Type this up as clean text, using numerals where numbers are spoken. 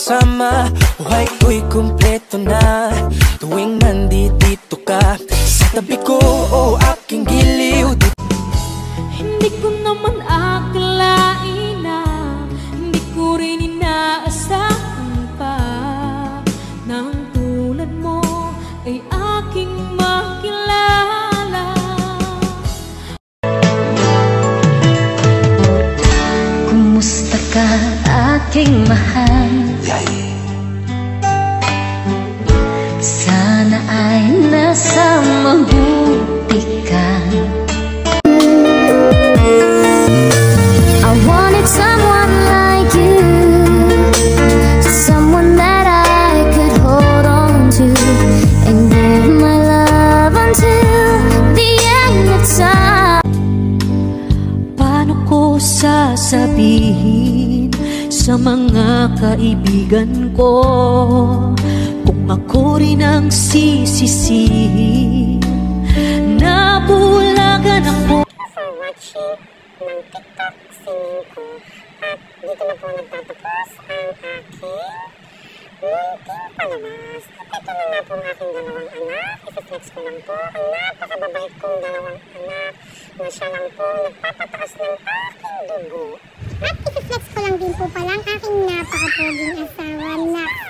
kasama, buhay ko'y kumpleto na. Tuwing nandito ka sa tabi ko, o aking giliw. Hindi ko naman akalain na, hindi ko rin inaasahan pa, na ang tulad mo ay aking makilala. Kumusta ka, aking mahal? Sana ay nasa mabuti ka. I wanted someone like you, someone that I could hold on to and give my love until the end of time. Paano ko sasabihin sa mga kaibigan ko kung ako rin ang sisisihin? Nabulagan ako for watching ng TikTok singing ko. At dito na po nagtatapos ang aking munting palabas. At ito na nga po ang aking dalawang anak. I-flex ko lang po ang napakababait kong dalawang anak na siya lang po nagpapataas ng aking dugo. At i-flex ko lang din po pala ang aking napakapoging asawa na